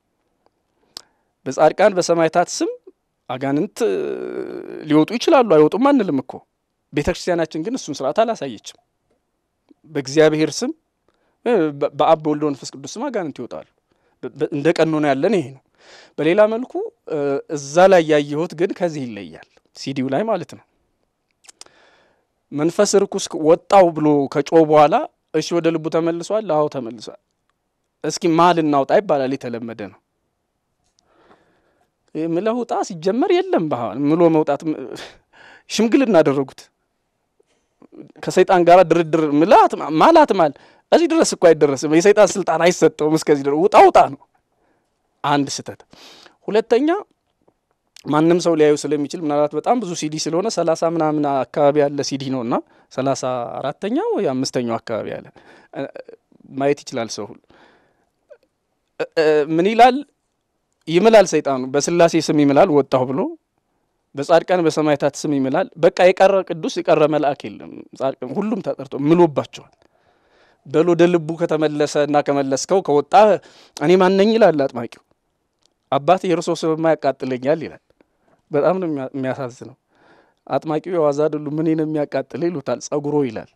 በጻድቃን በሰማዕታት ስም አጋንንት ሊወጡ ይችላሉ፣ አይወጡም አንልም እኮ። ቤተ ክርስቲያናችን ግን እሱን ስርዓት አላሳየችም። በእግዚአብሔር ስም በአብ በወልድ በመንፈስ ቅዱስ ስም አጋንንት ይወጣሉ። እንደ ቀኖና ያለን ይሄ ነው። በሌላ መልኩ እዛ ላይ ያየሁት ግን ከዚህ ይለያል። ሲዲው ላይ ማለት ነው። መንፈስ ርኩስ ወጣው ብሎ ከጮህ በኋላ እሺ ወደ ልቡ ተመልሷል? አዎ ተመልሷል። እስኪ ማል እናውጣ ይባላል። የተለመደ ነው። ምለውጣ ሲጀመር የለም ባህል ምሎ መውጣት ሽምግልና አደረጉት። ከሰይጣን ጋር ድርድር ማለት እዚህ ድረስ እኮ አይደረስም። የሰይጣን ስልጣን አይሰጠውም። እስከዚህ ድረስ ውጣ ነው አንድ ስህተት። ሁለተኛ ማንም ሰው ሊያዩ ስለሚችል ምናልባት በጣም ብዙ ሲዲ ስለሆነ 30 ምናምን አካባቢ ያለ ሲዲ ነውና 34ኛው ወይ 5ኛው አካባቢ ያለ ማየት ይችላል ሰው ሁሉ። ምን ይላል? ይምላል ሰይጣኑ በስላሴ ስም ይምላል ወጣው ብሎ በጻድቃን በሰማዕታት ስም ይምላል። በቃ የቀረ ቅዱስ የቀረ መልአክ የለም። ጻድቃን ሁሉም ተጠርቶ ምሎባቸዋል። በሎ ደልቡ ከተመለሰና ከመለስከው ከወጣ እኔ ማን ነኝ ይላል አጥማቂው። አባት የኢየሱስ ስም ያቃጥለኛል ይላል። በጣም ነው የሚያሳዝነው። አጥማቂው የዋዛ አይደሉ ምን ነው የሚያቃጥል ይሉታል። ጸጉሮ ይላል።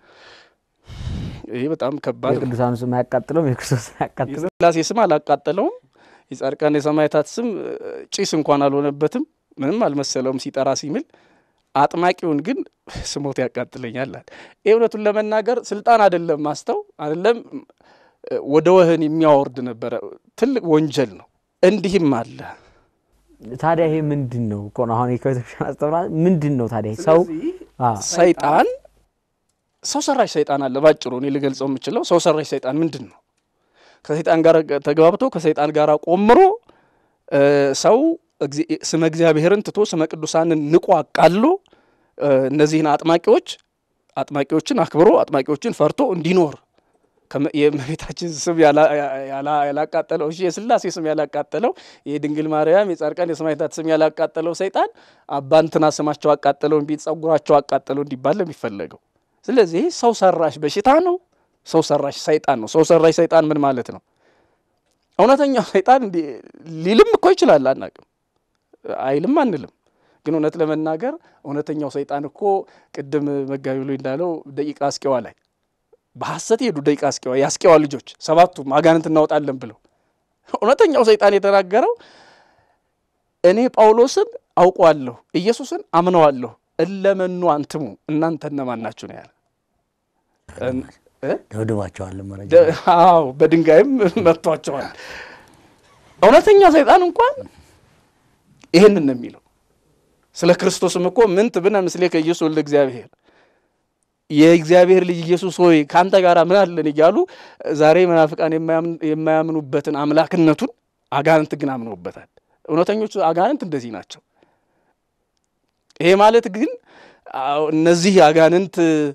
ይሄ በጣም ከባድ ነው። የቅዱሳን ስም ያቃጥለው የክርስቶስ ያቃጥለው ስላሴ ስም አላቃጠለውም። የጻድቃን የሰማዕታት ስም ጭስ እንኳን አልሆነበትም። ምንም አልመሰለውም ሲጠራ ሲምል። አጥማቂውን ግን ስሞት ያቃጥለኛል አለ። እውነቱን ለመናገር ስልጣን አይደለም ማስተው አይደለም ወደ ወህን የሚያወርድ ነበር። ትልቅ ወንጀል ነው። እንዲህም አለ። ታዲያ ይሄ ምንድነው? እኮ ነው አሁን የከተክሽን አስተምራ ምንድነው ታዲያ? ሰይጣን ሰው ሰራሽ ሰይጣን አለ። ባጭሩ እኔ ልገልጸው የምችለው ሰው ሰራሽ ሰይጣን ምንድነው? ከሰይጣን ጋር ተግባብቶ ከሰይጣን ጋር ቆምሮ ሰው ስመ እግዚአብሔርን ትቶ ስመ ቅዱሳንን ንቆ አቃሎ እነዚህን አጥማቂዎችን አክብሮ አጥማቂዎችን ፈርቶ እንዲኖር የእመቤታችን ስም ያላቃጠለው እሺ የስላሴ ስም ያላቃጠለው የድንግል ማርያም የጻድቃን የሰማዕታት ስም ያላቃጠለው ሰይጣን አባንትና ስማቸው አቃጠለው እንቢት ጸጉራቸው አቃጠለው እንዲባል የሚፈልገው። ስለዚህ ሰው ሰራሽ በሽታ ነው። ሰው ሰራሽ ሰይጣን ነው። ሰው ሰራሽ ሰይጣን ምን ማለት ነው? እውነተኛው ሰይጣን ሊልም እኮ ይችላል አናውቅም። አይልም አንልም። ግን እውነት ለመናገር እውነተኛው ሰይጣን እኮ ቅድም መጋቢ ብሎ እንዳለው ደቂቃ አስቄዋ ላይ በሐሰት ሄዱ። ደቂቃ አስቄዋ ያስቄዋ ልጆች ሰባቱም አጋንንት እናወጣለን ብለው እውነተኛው ሰይጣን የተናገረው እኔ ጳውሎስን አውቀዋለሁ ኢየሱስን አምነዋለሁ እለመኑ አንትሙ እናንተ እነማን ናችሁ ነው ያለ። ደውድባቸዋል ማለት አዎ በድንጋይም መጥቷቸዋል። እውነተኛ ሰይጣን እንኳን ይሄንን ነው የሚለው። ስለ ክርስቶስም እኮ ምን ትብነ ምስሌከ ኢየሱስ ወልደ እግዚአብሔር የእግዚአብሔር ልጅ ኢየሱስ ሆይ ካንተ ጋር ምን አለን እያሉ ዛሬ መናፍቃን የማያምኑበትን አምላክነቱን አጋንንት ግን አምነውበታል። እውነተኞቹ አጋንንት እንደዚህ ናቸው። ይሄ ማለት ግን እነዚህ አጋንንት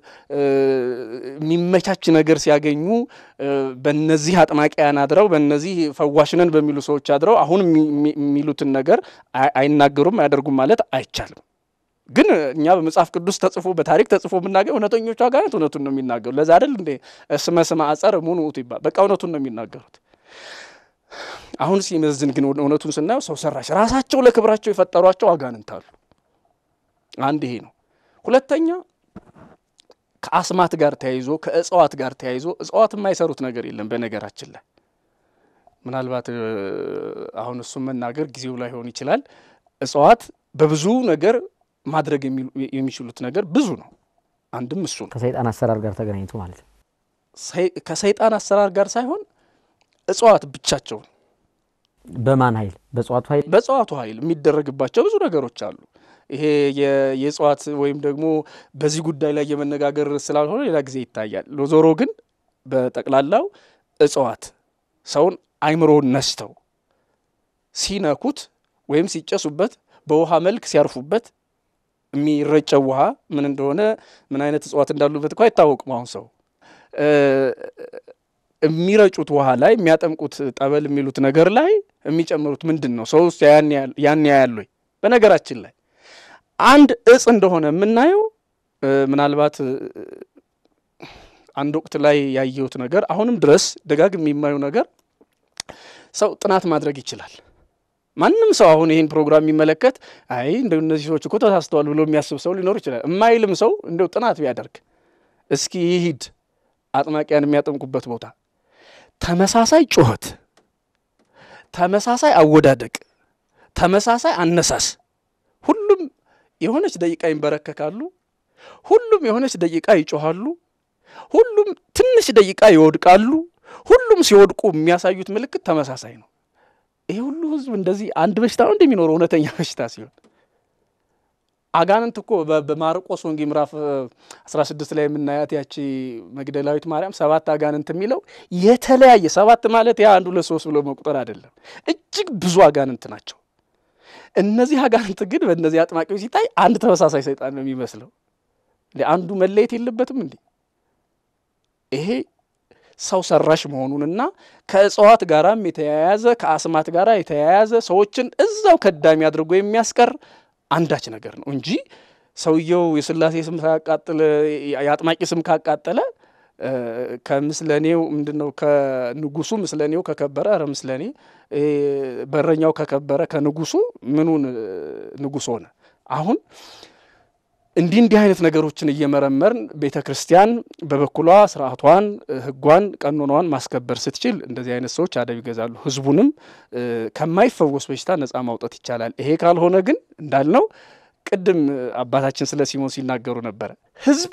የሚመቻች ነገር ሲያገኙ በእነዚህ አጥማቂያን አድረው በእነዚህ ፈዋሽነን በሚሉ ሰዎች አድረው አሁን የሚሉትን ነገር አይናገሩም አያደርጉም ማለት አይቻልም። ግን እኛ በመጽሐፍ ቅዱስ ተጽፎ በታሪክ ተጽፎ የምናገኘው እውነተኞቹ አጋንንት እውነቱን ነው የሚናገሩ። ለዛ አይደል እንዴ እስመ ስመ አጸር ሙኑት ይባል። በቃ እውነቱን ነው የሚናገሩት። አሁን ሲመዝን ግን እውነቱን ስናየው ሰው ሰራሽ ራሳቸው ለክብራቸው የፈጠሯቸው አጋንንት አሉ። አንድ ይሄ ነው። ሁለተኛ ከአስማት ጋር ተያይዞ ከእጽዋት ጋር ተያይዞ እጽዋት የማይሰሩት ነገር የለም። በነገራችን ላይ ምናልባት አሁን እሱ መናገር ጊዜው ላይ ሆን ይችላል። እጽዋት በብዙ ነገር ማድረግ የሚችሉት ነገር ብዙ ነው። አንድም እሱ ነው። ከሰይጣን አሰራር ጋር ተገናኝቶ ማለት ነው። ከሰይጣን አሰራር ጋር ሳይሆን እጽዋት ብቻቸው በማን ኃይል? በእጽዋቱ ኃይል የሚደረግባቸው ብዙ ነገሮች አሉ። ይሄ የእጽዋት ወይም ደግሞ በዚህ ጉዳይ ላይ የመነጋገር ስላልሆነ ሌላ ጊዜ ይታያል። ዞሮ ግን በጠቅላላው እጽዋት ሰውን አይምሮን ነስተው ሲነኩት ወይም ሲጨሱበት በውሃ መልክ ሲያርፉበት የሚረጨው ውሃ ምን እንደሆነ ምን አይነት እጽዋት እንዳሉበት እንኳን አይታወቅም። አሁን ሰው የሚረጩት ውሃ ላይ የሚያጠምቁት ጠበል የሚሉት ነገር ላይ የሚጨምሩት ምንድነው? ሰው ያን ያያል ወይ? በነገራችን ላይ አንድ እጽ እንደሆነ የምናየው ምናልባት አንድ ወቅት ላይ ያየሁት ነገር አሁንም ድረስ ደጋግም የሚማየው ነገር ሰው ጥናት ማድረግ ይችላል። ማንም ሰው አሁን ይሄን ፕሮግራም የሚመለከት አይ እንደው እነዚህ ሰዎች እኮ ተሳስተዋል ብሎ የሚያስብ ሰው ሊኖር ይችላል። የማይልም ሰው እንደው ጥናት ቢያደርግ እስኪ ይሂድ አጥማቂያን የሚያጠምቁበት ቦታ ተመሳሳይ ጩኸት፣ ተመሳሳይ አወዳደቅ፣ ተመሳሳይ አነሳስ፣ ሁሉም የሆነች ደቂቃ ይንበረከካሉ፣ ሁሉም የሆነች ደቂቃ ይጮሃሉ፣ ሁሉም ትንሽ ደቂቃ ይወድቃሉ። ሁሉም ሲወድቁ የሚያሳዩት ምልክት ተመሳሳይ ነው። ይሄ ሁሉ ህዝብ እንደዚህ አንድ በሽታ ነው እንደሚኖረው እውነተኛ በሽታ ሲሆን አጋንንት እኮ በማርቆስ ወንጌል ምዕራፍ 16 ላይ የምናያት ያቺ መግደላዊት ማርያም 7 አጋንንት የሚለው የተለያየ 7 ማለት ያ 1 2 3 ብሎ መቁጠር አይደለም። እጅግ ብዙ አጋንንት ናቸው። እነዚህ አጋንንት ግን በእነዚህ አጥማቂዎች ሲታይ አንድ ተመሳሳይ ሰይጣን ነው የሚመስለው። ለአንዱ መለየት የለበትም እንዴ? ይሄ ሰው ሰራሽ መሆኑንና ከእጽዋት ጋራም የተያያዘ ከአስማት ጋራ የተያያዘ ሰዎችን እዛው ከዳሚ አድርጎ የሚያስቀር አንዳች ነገር ነው እንጂ ሰውየው የሥላሴ ስም ካቃጠለ የአጥማቂ ስም ካቃጠለ ከምስለኔው ምንድነው ከንጉሱ ምስለኔው ከከበረ አረ ምስለኔ በረኛው ከከበረ ከንጉሱ ምኑን ንጉስ ሆነ? አሁን እንዲህ አይነት ነገሮችን እየመረመርን ቤተክርስቲያን በበኩሏ ስርዓቷን ህጓን ቀኖናዋን ማስከበር ስትችል እንደዚህ አይነት ሰዎች አደብ ይገዛሉ። ህዝቡንም ከማይፈወስ በሽታ ነፃ ማውጣት ይቻላል። ይሄ ካልሆነ ግን እንዳልነው ቅድም አባታችን ስለ ሲሞን ሲናገሩ ነበር። ህዝብ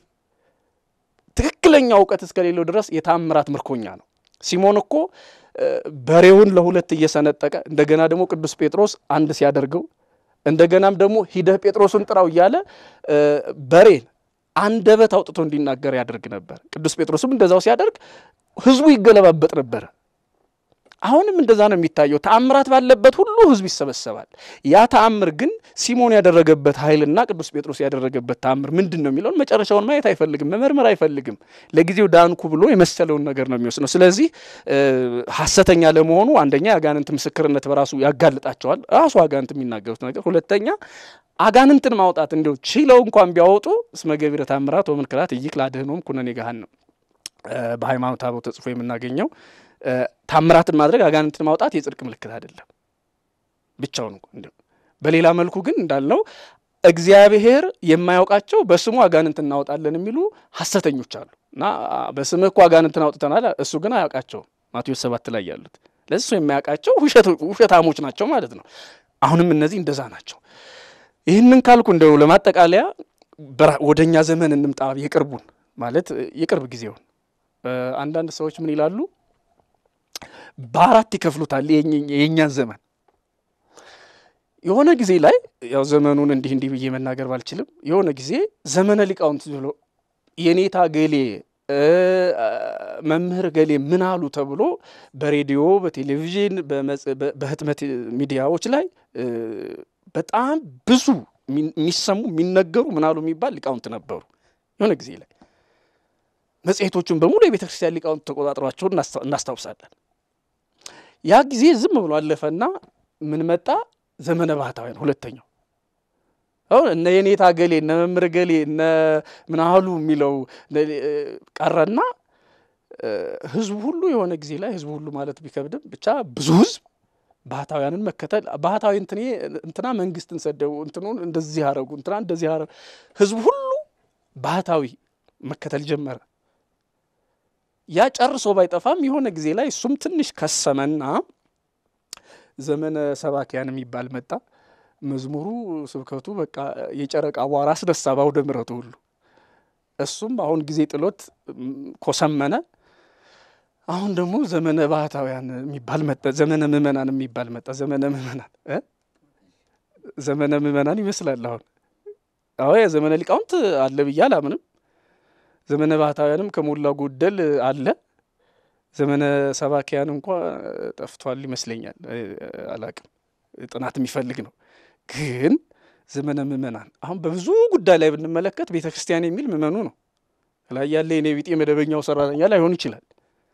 ትክክለኛ ዕውቀት እስከሌለው ድረስ የታምራት ምርኮኛ ነው። ሲሞን እኮ በሬውን ለሁለት እየሰነጠቀ እንደገና ደግሞ ቅዱስ ጴጥሮስ አንድ ሲያደርገው እንደገናም ደግሞ ሂደህ ጴጥሮስን ጥራው እያለ በሬን አንደበት አውጥቶ እንዲናገር ያደርግ ነበር። ቅዱስ ጴጥሮስም እንደዛው ሲያደርግ ህዝቡ ይገለባበጥ ነበር። አሁንም እንደዛ ነው የሚታየው። ተአምራት ባለበት ሁሉ ህዝብ ይሰበሰባል። ያ ተአምር ግን ሲሞን ያደረገበት ኃይልና ቅዱስ ጴጥሮስ ያደረገበት ተአምር ምንድነው የሚለውን መጨረሻውን ማየት አይፈልግም፣ መመርመር አይፈልግም። ለጊዜው ዳንኩ ብሎ የመሰለውን ነገር ነው የሚወስነው። ስለዚህ ሐሰተኛ ለመሆኑ አንደኛ አጋንንት ምስክርነት በራሱ ያጋልጣቸዋል፣ ራሱ አጋንንት የሚናገሩት ነገር። ሁለተኛ አጋንንትን ማውጣት እንደው ችለው እንኳን ቢያወጡ እስመ ገቢረ ተአምራት ወምንክራት ይክል አድኅኖም ኩነኔ ገሃነም በሃይማኖት አበው ተጽፎ የምናገኘው ታምራትን ማድረግ አጋንንትን ማውጣት የጽድቅ ምልክት አይደለም ብቻውን እንዴ። በሌላ መልኩ ግን እንዳልነው እግዚአብሔር የማያውቃቸው በስሙ አጋንንትን እናወጣለን የሚሉ ሐሰተኞች አሉና በስሙ እኮ አጋንንትን አውጥተናል እሱ ግን አያውቃቸው። ማቴዎስ 7 ላይ ያሉት ለሱ የማያውቃቸው ውሸታሞች ናቸው ማለት ነው። አሁንም እነዚህ እንደዛ ናቸው። ይህንን ካልኩ እንደው ለማጠቃለያ ወደኛ ዘመን እንምጣ። የቅርቡን ማለት የቅርብ ጊዜውን አንዳንድ ሰዎች ምን ይላሉ? በአራት ይከፍሉታል የኛን ዘመን። የሆነ ጊዜ ላይ ያው ዘመኑን እንዲህ ብዬ መናገር ባልችልም የሆነ ጊዜ ዘመነ ሊቃውንት ብሎ የኔታ ገሌ መምህር ገሌ ምን አሉ ተብሎ በሬዲዮ በቴሌቪዥን በህትመት ሚዲያዎች ላይ በጣም ብዙ የሚሰሙ የሚነገሩ ምን አሉ የሚባል ሊቃውንት ነበሩ። የሆነ ጊዜ ላይ መጽሔቶቹን በሙሉ የቤተ ክርስቲያን ሊቃውንት ተቆጣጥሯቸው እናስታውሳለን። ያ ጊዜ ዝም ብሎ አለፈና ምን መጣ? ዘመነ ባህታውያን ሁለተኛው። አሁን እነ የኔታ ገሌ እነ መምህር ገሌ እነ ምን አሉ የሚለው ቀረና ህዝቡ ሁሉ የሆነ ጊዜ ላይ ህዝቡ ሁሉ ማለት ቢከብድም ብቻ ብዙ ህዝብ ባህታውያንን መከተል ባህታዊ እንትና መንግስትን ሰደው እንትኑን እንደዚህ ያረጉ እንትና እንደዚህ ያረጉ ህዝቡ ሁሉ ባህታዊ መከተል ጀመረ። ያ ጨርሶ ባይጠፋም የሆነ ጊዜ ላይ እሱም ትንሽ ከሰመና ዘመነ ሰባኪያን የሚባል መጣ። መዝሙሩ ስብከቱ በቃ የጨረቃ አቧራ አስነሳ በአውደ ምሕረቱ ሁሉ። እሱም አሁን ጊዜ ጥሎት ኮሰመነ። አሁን ደግሞ ዘመነ ባህታውያን የሚባል መጣ። ዘመነ ምእመናን የሚባል መጣ። ዘመነ ምእመናን ይመስላል አሁን። አዎ የዘመነ ሊቃውንት አለ ብዬ አላምንም። ዘመነ ባህታውያንም ከሞላ ጎደል አለ። ዘመነ ሰባኪያን እንኳን ጠፍቷል ይመስለኛል፣ አላቅም፣ ጥናት የሚፈልግ ነው። ግን ዘመነ ምእመናን አሁን በብዙ ጉዳይ ላይ ብንመለከት ቤተክርስቲያን የሚል ምእመኑ ነው። ላይ ያለ የኔ ቢጤ መደበኛው ሰራተኛ ላይሆን ይችላል።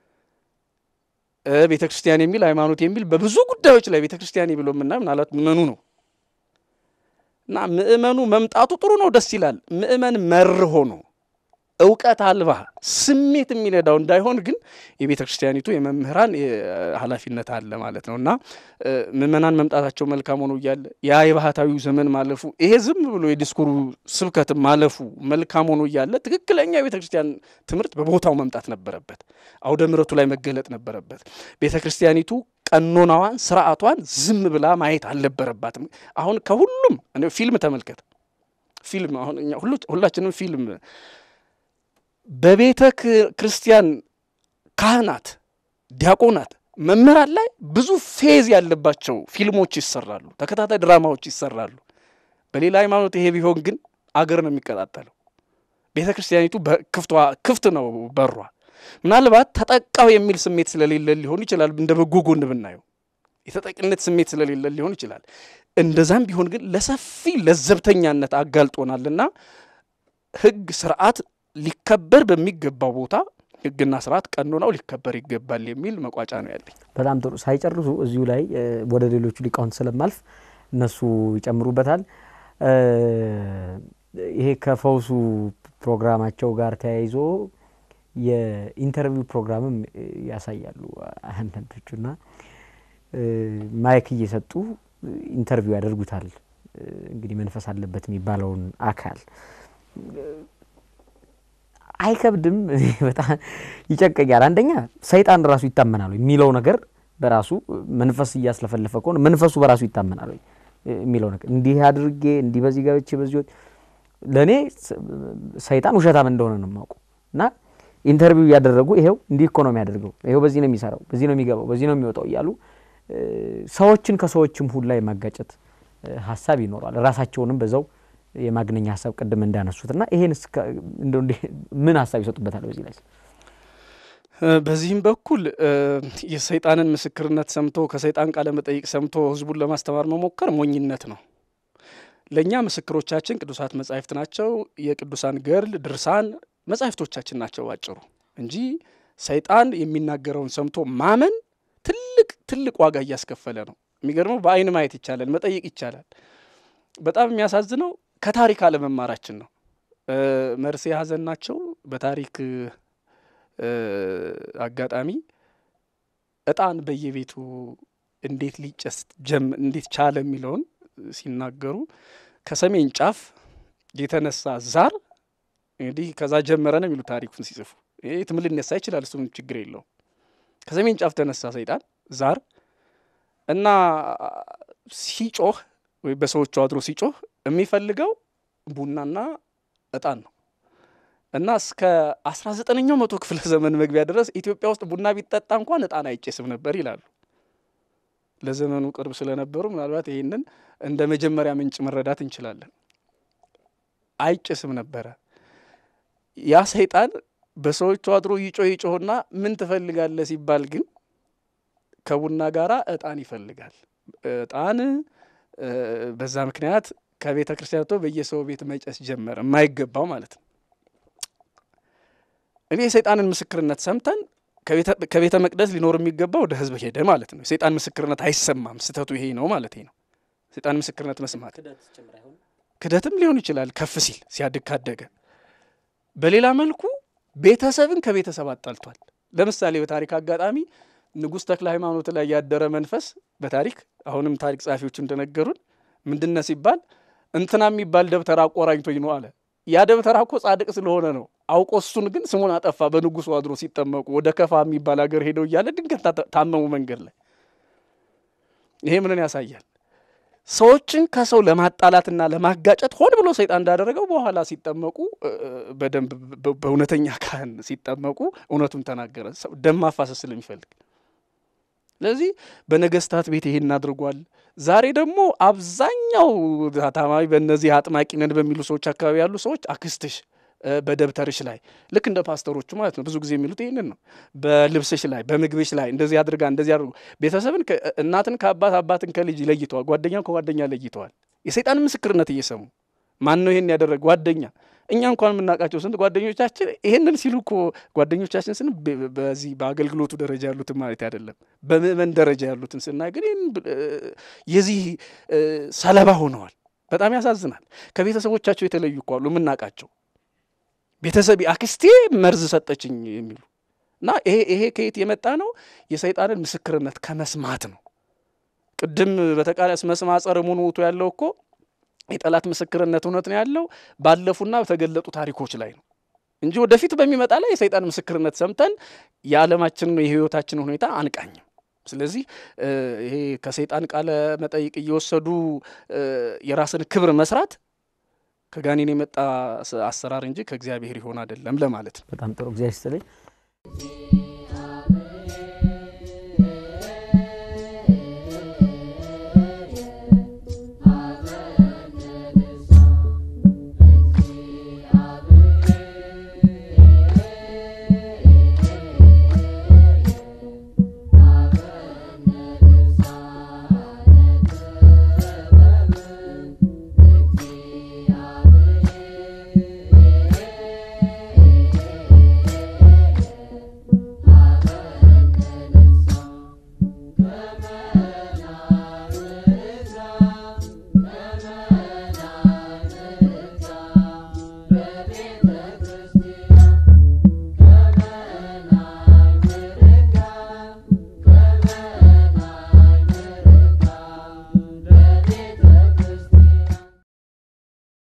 ቤተክርስቲያን የሚል ሃይማኖት የሚል በብዙ ጉዳዮች ላይ ቤተክርስቲያን ብሎ ምናልባት ምእመኑ ነው። እና ምእመኑ መምጣቱ ጥሩ ነው፣ ደስ ይላል። ምእመን መር ሆኖ እውቀት አልባ ስሜት የሚነዳው እንዳይሆን ግን የቤተ ክርስቲያኒቱ የመምህራን ኃላፊነት አለ ማለት ነውና ምእመናን መምጣታቸው መልካም ሆኖ እያለ ያ የባህታዊው ዘመን ማለፉ ይሄ ዝም ብሎ የዲስኩሩ ስብከት ማለፉ መልካም ሆኖ እያለ ትክክለኛ የቤተ ክርስቲያን ትምህርት በቦታው መምጣት ነበረበት። አውደ ምሕረቱ ላይ መገለጥ ነበረበት። ቤተ ክርስቲያኒቱ ቀኖናዋን ስርዓቷን ዝም ብላ ማየት አልነበረባትም። አሁን ከሁሉም ፊልም ተመልከት። ፊልም አሁን ሁላችንም ፊልም በቤተ ክርስቲያን ካህናት፣ ዲያቆናት፣ መምህራን ላይ ብዙ ፌዝ ያለባቸው ፊልሞች ይሰራሉ፣ ተከታታይ ድራማዎች ይሰራሉ። በሌላ ሃይማኖት ይሄ ቢሆን ግን አገር ነው የሚቀጣጠለው። ቤተ ክርስቲያኒቱ ክፍት ነው በሯ። ምናልባት ተጠቃው የሚል ስሜት ስለሌለ ሊሆን ይችላል። እንደ በጎ ጎን ብናየው የተጠቂነት ስሜት ስለሌለ ሊሆን ይችላል። እንደዛም ቢሆን ግን ለሰፊ ለዘብተኛነት አጋልጦናልና ህግ ስርዓት ሊከበር በሚገባው ቦታ ህግና ስርዓት ቀኖናው ሊከበር ይገባል የሚል መቋጫ ነው ያለኝ። በጣም ጥሩ። ሳይጨርሱ እዚሁ ላይ ወደ ሌሎቹ ሊቃውንት ስለማልፍ እነሱ ይጨምሩበታል። ይሄ ከፈውሱ ፕሮግራማቸው ጋር ተያይዞ የኢንተርቪው ፕሮግራምም ያሳያሉ አንዳንዶቹና ማይክ እየሰጡ ኢንተርቪው ያደርጉታል። እንግዲህ መንፈስ አለበት የሚባለውን አካል አይከብድም? በጣም ይጨቀኛል። አንደኛ ሰይጣን ራሱ ይታመናል የሚለው ነገር በራሱ መንፈስ እያስለፈለፈ ከሆነ መንፈሱ በራሱ ይታመናል የሚለው ነገር እንዲህ አድርጌ እንዲህ በዚህ ገብቼ በዚህ ለኔ ሰይጣን ውሸታም እንደሆነ ነው የማውቀው። እና ኢንተርቪው ያደረጉ ይሄው እንዲህ እኮ ነው የሚያደርገው፣ ይሄው በዚህ ነው የሚሰራው፣ በዚህ ነው የሚገባው፣ በዚህ ነው የሚወጣው እያሉ ሰዎችን ከሰዎችም ሁሉ ላይ ማጋጨት ሐሳብ ይኖራል። ራሳቸውንም በዛው የማግነኛ ሐሳብ ቀደም እንዳነሱትና ይሄን እንደው ምን ሐሳብ ይሰጡበታል በዚህ ላይ? በዚህም በኩል የሰይጣንን ምስክርነት ሰምቶ ከሰይጣን ቃለ መጠይቅ ሰምቶ ህዝቡን ለማስተማር መሞከር ሞኝነት ነው። ለኛ ምስክሮቻችን ቅዱሳት መጻሕፍት ናቸው። የቅዱሳን ገድል ድርሳን መጻሕፍቶቻችን ናቸው ባጭሩ እንጂ ሰይጣን የሚናገረውን ሰምቶ ማመን ትልቅ ዋጋ እያስከፈለ ነው። የሚገርመው በአይን ማየት ይቻላል፣ መጠየቅ ይቻላል። በጣም የሚያሳዝነው ከታሪክ አለመማራችን ነው። መርሴ ሐዘን ናቸው በታሪክ አጋጣሚ እጣን በየቤቱ እንዴት ሊጨስ እንዴት ቻለ የሚለውን ሲናገሩ ከሰሜን ጫፍ የተነሳ ዛር እንግዲህ ከዛ ጀመረ ነው የሚሉ ታሪኩን ሲጽፉ። ይሄ ትምል ሊነሳ ይችላል፣ እሱም ችግር የለውም። ከሰሜን ጫፍ ተነሳ ሰይጣን ዛር እና ሲጮህ ወይ በሰዎቹ አድሮ ሲጮህ የሚፈልገው ቡናና እጣን ነው። እና እስከ 19ኛው መቶ ክፍለ ዘመን መግቢያ ድረስ ኢትዮጵያ ውስጥ ቡና ቢጠጣ እንኳን እጣን አይጨስም ነበር ይላሉ። ለዘመኑ ቅርብ ስለነበሩ ምናልባት ይሄንን እንደ መጀመሪያ ምንጭ መረዳት እንችላለን። አይጨስም ነበር። ያ ሰይጣን በሰዎቹ አድሮ ይጮህና ምን ትፈልጋለህ ሲባል ግን ከቡና ጋራ እጣን ይፈልጋል። እጣን በዛ ምክንያት ከቤተ ክርስቲያኑ በየሰው ቤት መጨስ ጀመረ፣ የማይገባው ማለት ነው። እኔ የሰይጣንን ምስክርነት ሰምተን ከቤተ መቅደስ ሊኖር የሚገባው ወደ ህዝብ ሄደ ማለት ነው። የሰይጣን ምስክርነት አይሰማም፣ ስተቱ ይሄ ነው ማለት ነው። ሰይጣን ምስክርነት መስማት ክደትም ሊሆን ይችላል፣ ከፍ ሲል ሲያድግ ካደገ። በሌላ መልኩ ቤተሰብን ከቤተሰብ አጣልቷል። ለምሳሌ በታሪክ አጋጣሚ ንጉሥ ተክለ ሃይማኖት ላይ ያደረ መንፈስ በታሪክ አሁንም ታሪክ ጸሐፊዎች እንደነገሩን ምንድነው ሲባል እንትና የሚባል ደብተራ አቆራኝቶኝ ነው አለ። ያ ደብተራ እኮ ጻድቅ ስለሆነ ነው። አውቆ እሱን ግን ስሙን አጠፋ። በንጉሱ አድሮ ሲጠመቁ ወደ ከፋ የሚባል ሀገር ሄደው እያለ ድንገት ታመሙ መንገድ ላይ። ይሄ ምንን ያሳያል? ሰዎችን ከሰው ለማጣላትና ለማጋጨት ሆን ብሎ ሰይጣን እንዳደረገው በኋላ ሲጠመቁ በደንብ በእውነተኛ ካህን ሲጠመቁ እውነቱን ተናገረ። ሰው ደም ማፋሰስ ስለሚፈልግ። ስለዚህ በነገስታት ቤት ይሄን አድርጓል። ዛሬ ደግሞ አብዛኛው ታማሚ በእነዚህ አጥማቂ ነን በሚሉ ሰዎች አካባቢ ያሉ ሰዎች አክስትሽ በደብተርሽ ላይ ልክ እንደ ፓስተሮቹ ማለት ነው ብዙ ጊዜ የሚሉት ይሄንን ነው። በልብስሽ ላይ በምግብሽ ላይ እንደዚህ አድርጋ እንደዚህ አድርጎ ቤተሰብን እናትን ከአባት አባትን ከልጅ ለይተዋል። ጓደኛን ከጓደኛ ለይተዋል። የሰይጣን ምስክርነት እየሰሙ ማን ነው ይሄን ያደረገ? ጓደኛ። እኛ እንኳን የምናውቃቸው ስንት ጓደኞቻችን ይሄንን ሲሉ እኮ ጓደኞቻችን ስን በዚህ በአገልግሎቱ ደረጃ ያሉትን ማለት አይደለም፣ በምእመን ደረጃ ያሉትን ስናይ ግን የዚህ ሰለባ ሆነዋል። በጣም ያሳዝናል። ከቤተሰቦቻቸው የተለዩ እኮ አሉ የምናውቃቸው። ቤተሰብ አክስቴ መርዝ ሰጠችኝ የሚሉ እና ይሄ ከየት የመጣ ነው? የሰይጣንን ምስክርነት ከመስማት ነው። ቅድም በተቃራኒ መስማጸር ሙኑቱ ያለው እኮ የጠላት ምስክርነት እውነት ነው ያለው ባለፉና በተገለጡ ታሪኮች ላይ ነው እንጂ ወደፊት በሚመጣ ላይ የሰይጣን ምስክርነት ሰምተን የዓለማችንን የህይወታችንን ሁኔታ አንቃኝም። ስለዚህ ይሄ ከሰይጣን ቃለ መጠይቅ እየወሰዱ የራስን ክብር መስራት ከጋኔን የመጣ አሰራር እንጂ ከእግዚአብሔር ይሆን አይደለም ለማለት ነው። በጣም ጥሩ። እግዚአብሔር ይስጥልኝ።